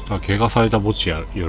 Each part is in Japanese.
したら怪我された墓地やるわ。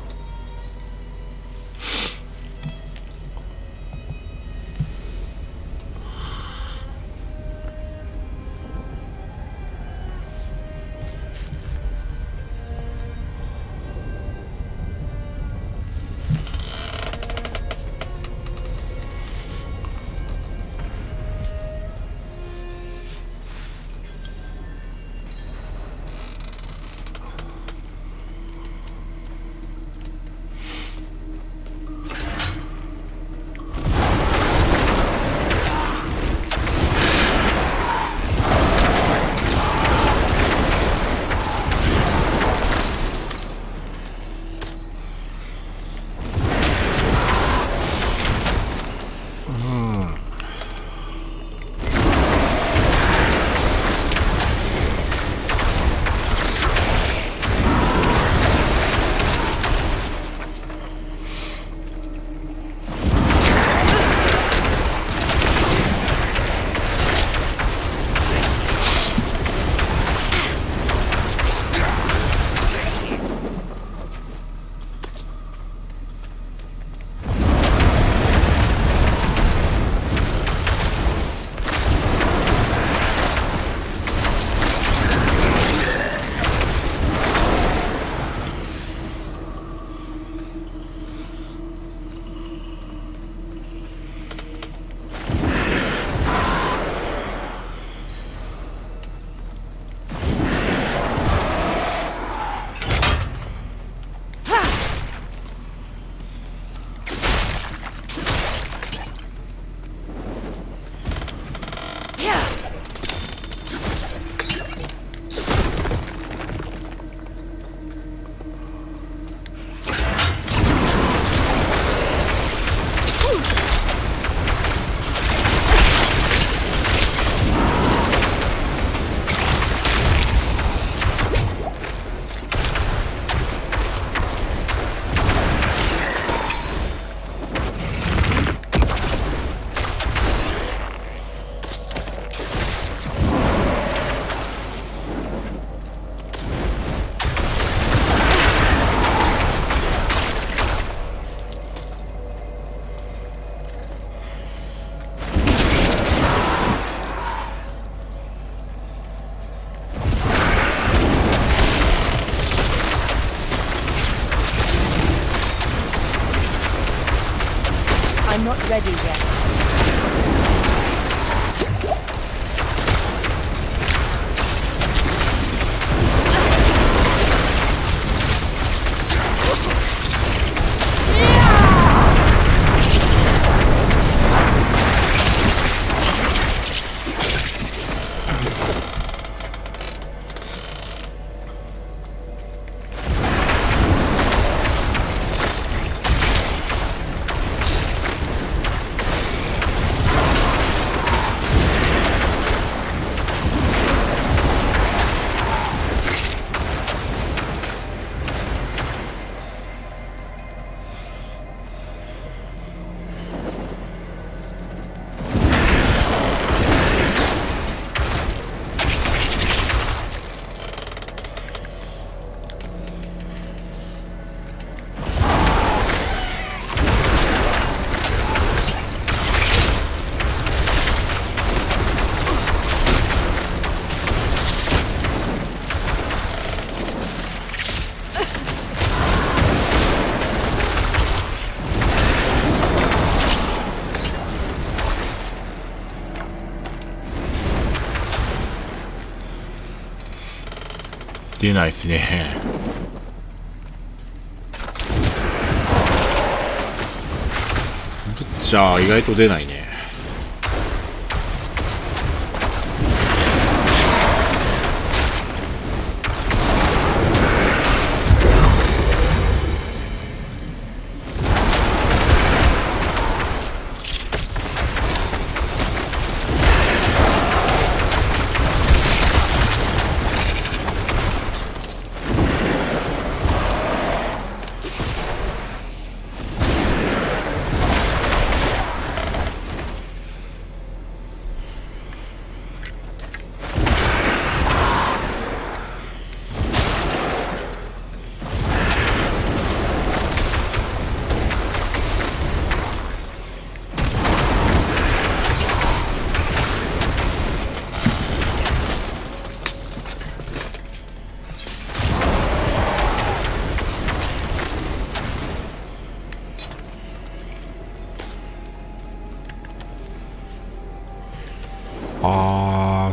I'm not ready yet. 出ないっすね。ブッチャー意外と出ないね。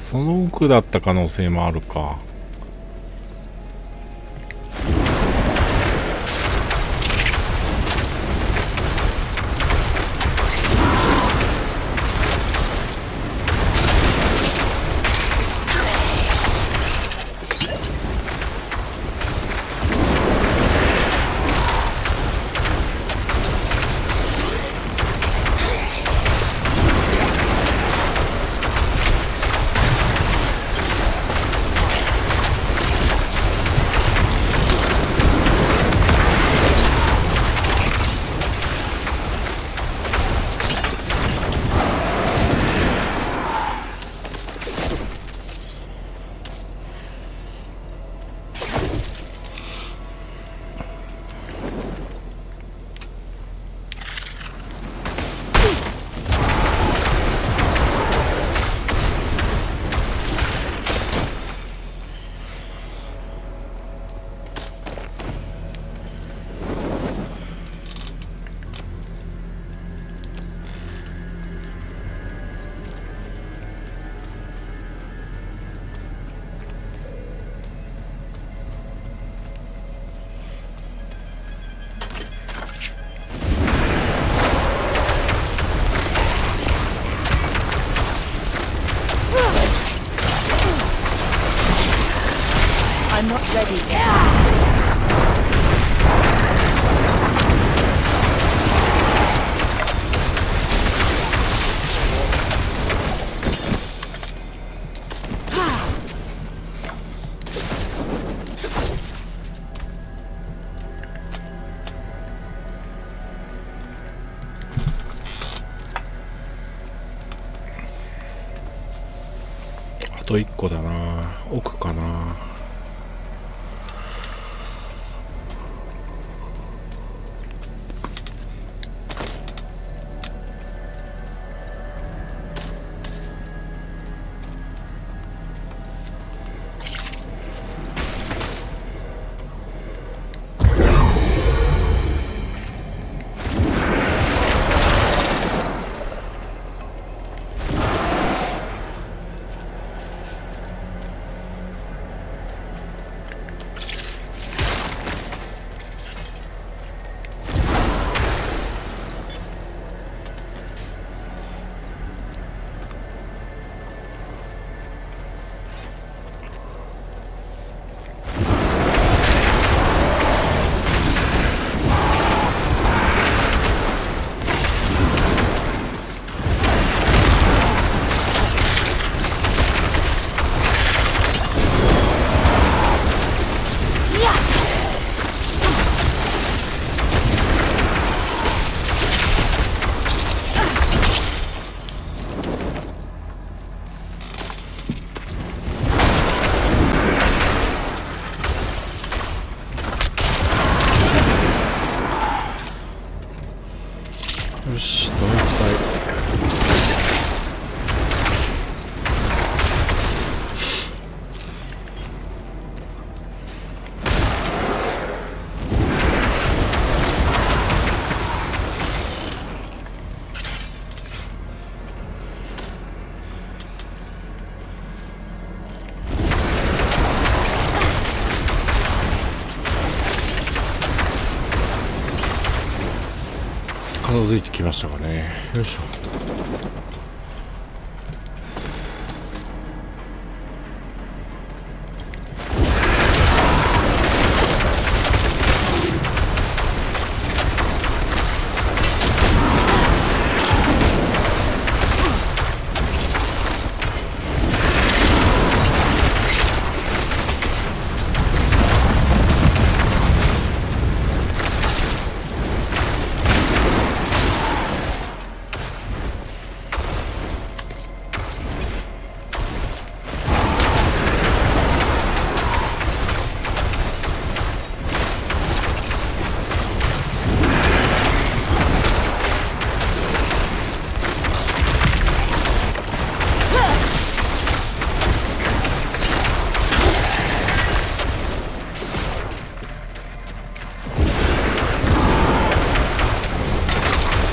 その奥だった可能性もあるか。 I'm not ready yet. あと1個だな。奥かな。よし、どういった片付いてきましたかね。よいしょ。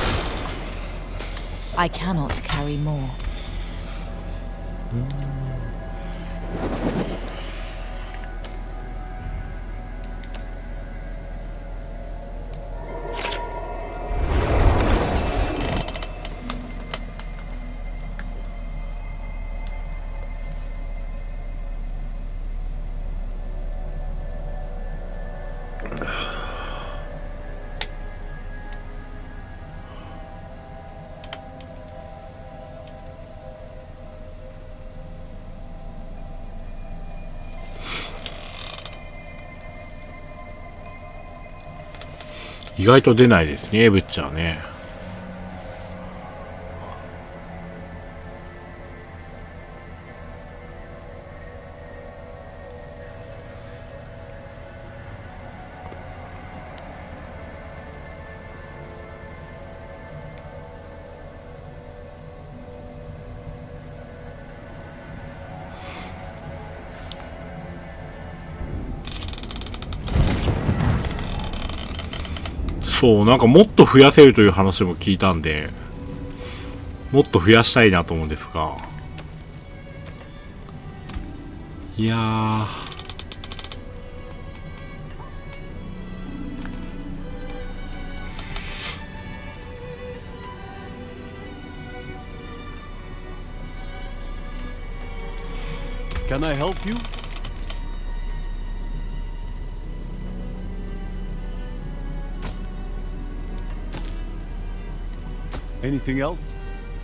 I cannot carry more. 意外と出ないですね、ブッチャーね。そう、なんかもっと増やせるという話も聞いたんで、もっと増やしたいなと思うんですが。いやー。 Can I help you? Anything else?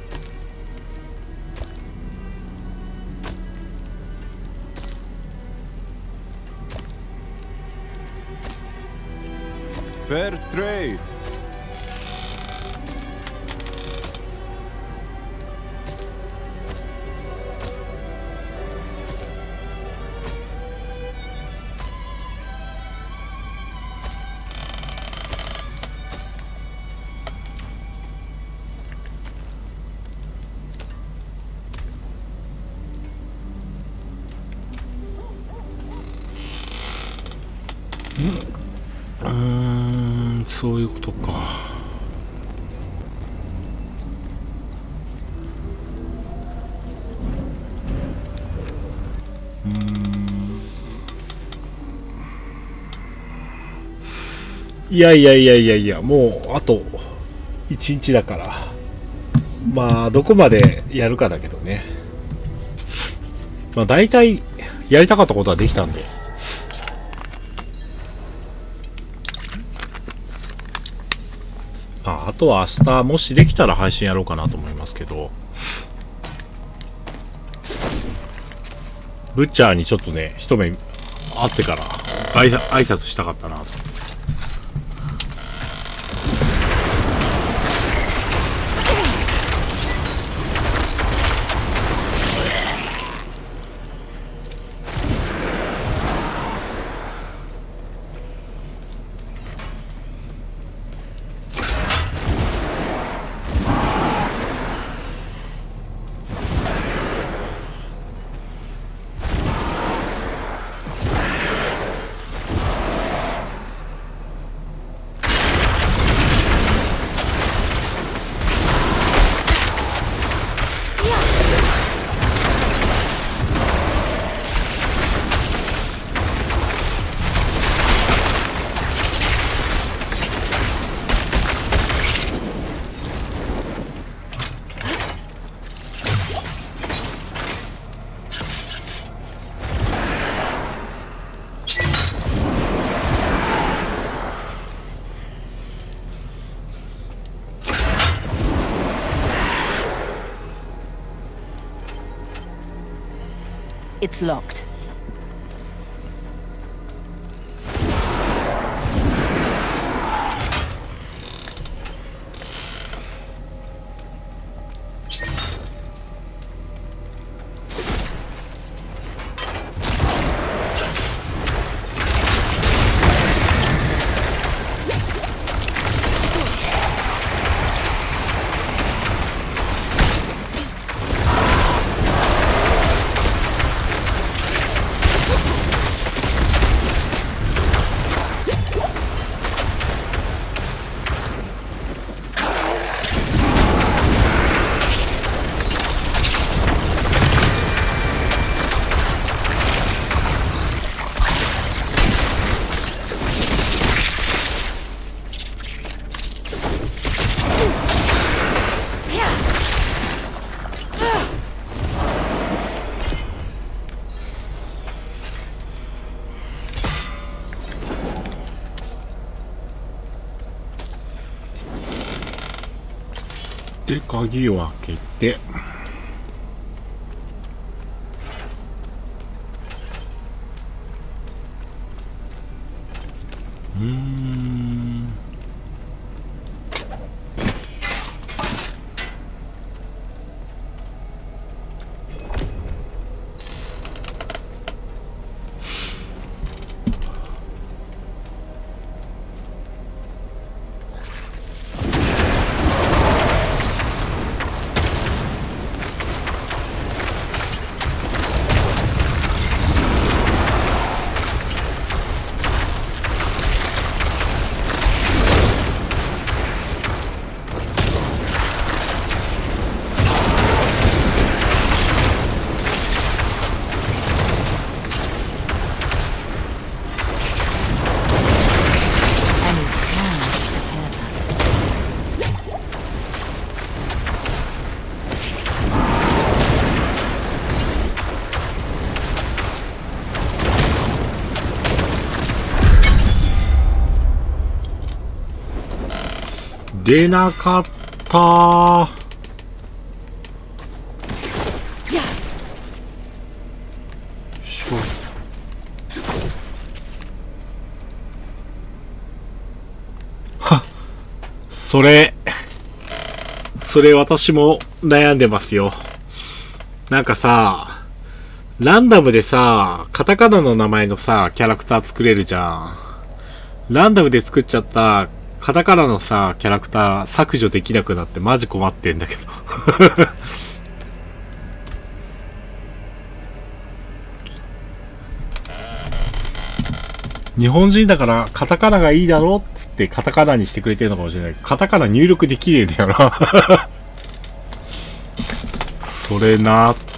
Fair trade. うーん、そういうことか。いやいやいやいやいや、もうあと1日だから、まあどこまでやるかだけどね。まあ大体やりたかったことはできたんで。あとは明日もしできたら配信やろうかなと思いますけど、ブッチャーにちょっとね一目会ってから挨拶したかったなと。 It's locked. で、鍵を開けて、 出なかったそれ私も悩んでますよ。なんかさ、ランダムでさ、カタカナの名前のさ、キャラクター作れるじゃん。ランダムで作っちゃったカタカナのさ、キャラクター削除できなくなってマジ困ってんだけど。日本人だからカタカナがいいだろっつってカタカナにしてくれてるのかもしれない。カタカナ入力できねえんだよな。それなーって。